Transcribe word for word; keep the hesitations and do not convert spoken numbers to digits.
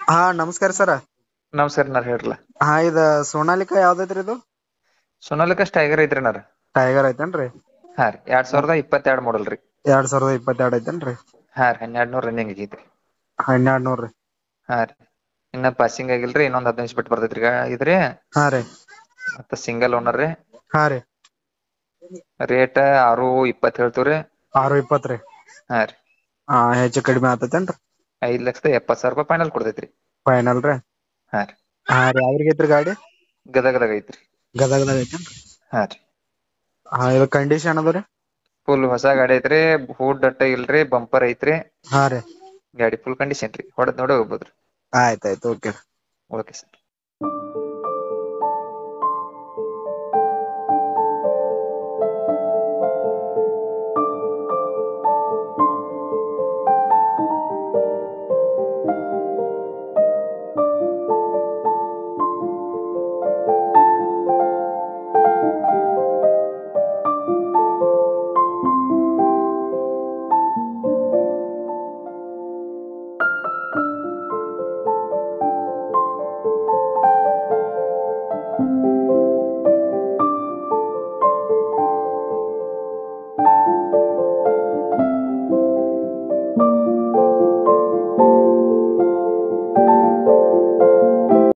ಹಾ ನಮಸ್ಕಾರ ಸರ. ನಮಸ್ಕಾರ ನಾರ್ ಹೇಳ್ರಲ್ಲ. ಹಾ ಇದ ಸೋನಾಲಿಕಾ ಯಾವ್ದೈತ್ರಿ ಇದು? ಸೋನಾಲಿಕಾ ಟೈಗರ್ ಐತ್ರಿ ಅಣ್ಣಾರ. ಟೈಗರ್ ಐತೇನ್ರಿ? ಹಾ ರೀ ಎರಡ್ ಸಾವಿರದ ಇಪ್ಪತ್ತೆರಡ್ ಮಾಡಲ್ ರೀ. ಎರಡ್ ಸಾವಿರದ ಇಪ್ಪತ್ತೆರಡ್ ಐತೇನ್ರಿ? ಹಾ ರೀ ಹನ್ನೆರಡ್ ನೂರ್ ರನ್ನಿಂಗ್ ಆಗೈತ್ರಿ. ಹನ್ನೆರಡ್ ನೂರ್ ರೀ. ಹಾ ರೀ ಇನ್ನ ಪಾಸಿಂಗ್ ಆಗಿಲ್ರಿ ಇನ್ನೊಂದ್ ಹದಿನೈದು ದಿವಸ ಬಿಟ್ಟು ಬರ್ತೈತ್ರಿ ಗಾಡಿ. ಹಾ ರೀ ಮತ್ತ ಸಿಂಗಲ್ ಓನರ್ ರೀ. ಹಾ ರೀ ರೇಟ್ ಆರು ಇಪ್ಪತ್ ಹೇಳ್ತವ್ರಿ. ಆರು ಇಪ್ಪತ್ರಿ. ಹಾ ರೀ ಹಾ ಹೆಚ್ಚು ಕಡಿಮೆ ಆತತೇನ್ರಿ? ಐದ್ ಲಕ್ಷದ ಎಪ್ಪತ್ ಸಾವಿರ ರೂಪಾಯಿ ಫೈನಲ್ ಕೊಡ್ತೈತ್ರಿ. ಫೈನಲ್ ರೀ. ಹಾ ರೀ ಹಾ ರೀ ಯಾವ್ದ್ರಿಗೆ ಐತ್ರಿ ಗಾಡಿ? ಗದಗದಾಗ ಐತ್ರಿ. ಗದಗದಾಗ ಐತೇನ್ರಿ? ಹಾ ರೀ ಹಾ ಇದು ಕಂಡೀಷನ್ ಅದ ರೀ? ಫುಲ್ ಹೊಸ ಗಾಡಿ ಐತ್ರಿ ಹೂಡ್ ಡಟ್ಟ ಇಲ್ರಿ ಬಂಪರ್ ಐತ್ರಿ. ಹಾ ರೀ ಗಾಡಿ ಫುಲ್ ಕಂಡೀಷನ್ ರೀ ಹೊಡದ್ ನೋಡೇ ಹೋಗ್ಬೋದ್ರಿ. ಆಯ್ತಾಯ್ತು ಓಕೆ. Okay sir.